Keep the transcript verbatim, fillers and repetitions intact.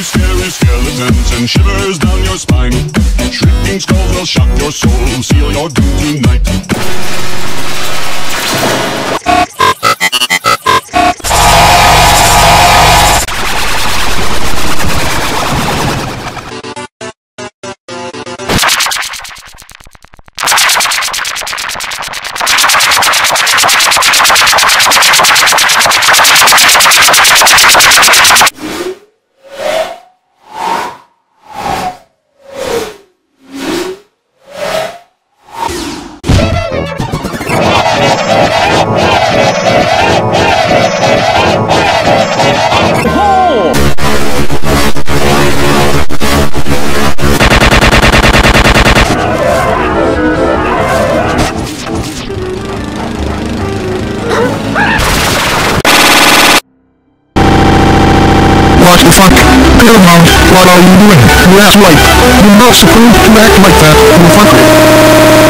scary skeletons and shivers down your spine. Shrieking skulls will shock your soul, seal your doom tonight. What the fuck? Paramount, what are you doing? That's right. You're not supposed to act like that, you fucker.